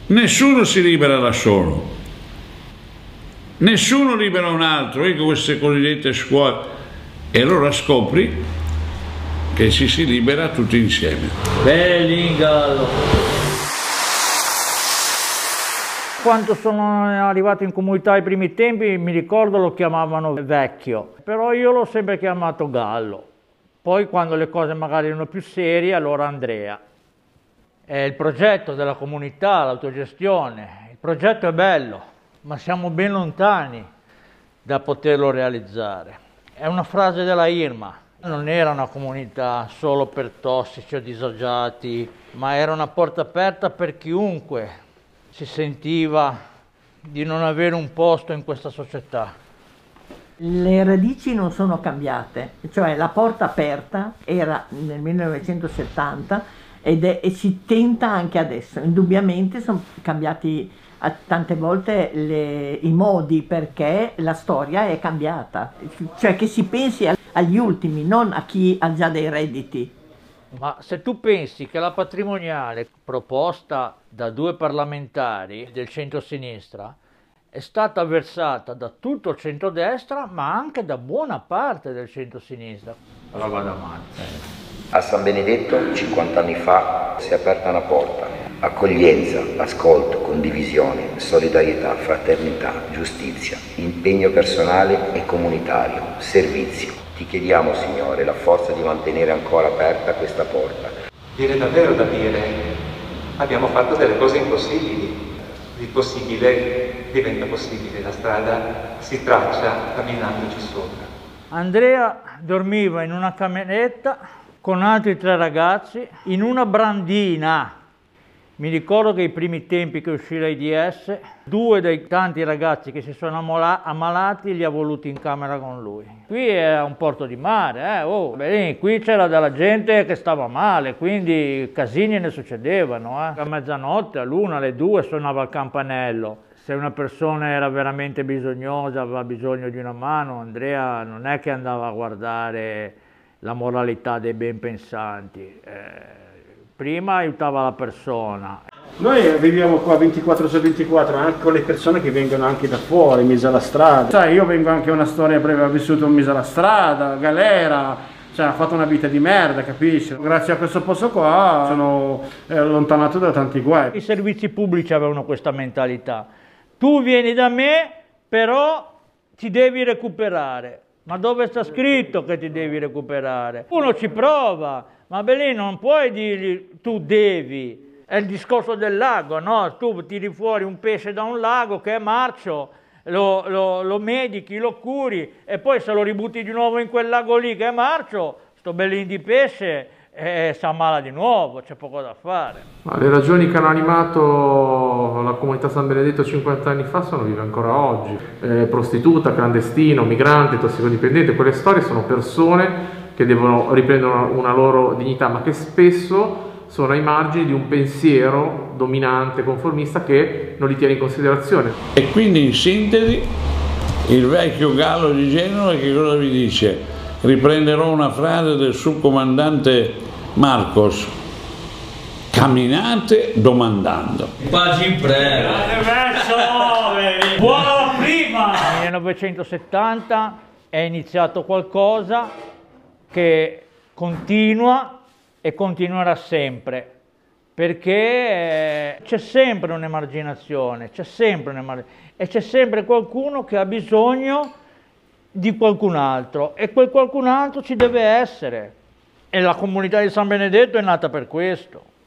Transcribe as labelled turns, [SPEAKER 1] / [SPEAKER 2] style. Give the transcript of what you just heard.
[SPEAKER 1] Nessuno si libera da solo, nessuno libera un altro, ecco queste cosiddette scuole, e allora scopri che ci si libera tutti insieme.
[SPEAKER 2] Bellingallo! Quando sono arrivato in comunità ai primi tempi, mi ricordo lo chiamavano vecchio, però io l'ho sempre chiamato Gallo. Poi quando le cose magari erano più serie, allora Andrea. È il progetto della comunità, l'autogestione, il progetto è bello, ma siamo ben lontani da poterlo realizzare. È una frase della Irma, non era una comunità solo per tossici o disagiati, ma era una porta aperta per chiunque si sentiva di non avere un posto in questa società.
[SPEAKER 3] Le radici non sono cambiate, cioè la porta aperta era nel 1970 e si tenta anche adesso. Indubbiamente sono cambiati tante volte i modi, perché la storia è cambiata, cioè che si pensi agli ultimi, non a chi ha già dei redditi.
[SPEAKER 2] Ma se tu pensi che la patrimoniale proposta da 2 parlamentari del centro-sinistra è stata avversata da tutto il centrodestra, ma anche da buona parte del centro-sinistra. Roba da male.
[SPEAKER 4] A San Benedetto, 50 anni fa, si è aperta una porta. Accoglienza, ascolto, condivisione, solidarietà, fraternità, giustizia, impegno personale e comunitario, servizio. Ti chiediamo, Signore, la forza di mantenere ancora aperta questa porta.
[SPEAKER 5] Viene davvero da dire, abbiamo fatto delle cose impossibili. Il possibile diventa possibile, la strada si traccia camminandoci sopra.
[SPEAKER 2] Andrea dormiva in una cameretta con altri 3 ragazzi in una brandina. Mi ricordo che i primi tempi che uscì l'AIDS, 2 dei tanti ragazzi che si sono ammalati li ha voluti in camera con lui. Qui è un porto di mare, qui c'era della gente che stava male, quindi casini ne succedevano. A mezzanotte, all'1, alle 2 suonava il campanello. Se una persona era veramente bisognosa, aveva bisogno di una mano, Andrea non è che andava a guardare la moralità dei ben pensanti. Prima aiutava la persona.
[SPEAKER 6] Noi viviamo qua 24 su 24, anche con le persone che vengono anche da fuori, in mezzo alla strada. Sai, io vengo anche una storia breve, ho vissuto in mezzo alla strada, galera, cioè ha fatto una vita di merda, capisci? Grazie a questo posto qua sono allontanato da tanti guai.
[SPEAKER 2] I servizi pubblici avevano questa mentalità. Tu vieni da me, però ti devi recuperare. Ma dove sta scritto che ti devi recuperare? Uno ci prova, ma lì non puoi dirgli tu devi. È il discorso del lago, no? Tu tiri fuori un pesce da un lago che è marcio, lo medichi, lo curi e poi se lo ributti di nuovo in quel lago lì che è marcio, sto bellin di pesce si ammala di nuovo, c'è poco da fare.
[SPEAKER 7] Ma le ragioni che hanno animato la comunità San Benedetto 50 anni fa sono vive ancora oggi. Prostituta, clandestino, migrante, tossicodipendente, quelle storie sono persone che devono riprendere una loro dignità, ma che spesso sono ai margini di un pensiero dominante, conformista, che non li tiene in considerazione.
[SPEAKER 1] E quindi in sintesi il vecchio Gallo di Genova che cosa vi dice? Riprenderò una frase del subcomandante Marcos: camminate domandando.
[SPEAKER 2] Pace in prego. Buona la prima! Nel 1970 è iniziato qualcosa che continua e continuerà sempre, perché c'è sempre un'emarginazione, e c'è sempre qualcuno che ha bisogno di qualcun altro e quel qualcun altro ci deve essere, e la comunità di San Benedetto è nata per questo.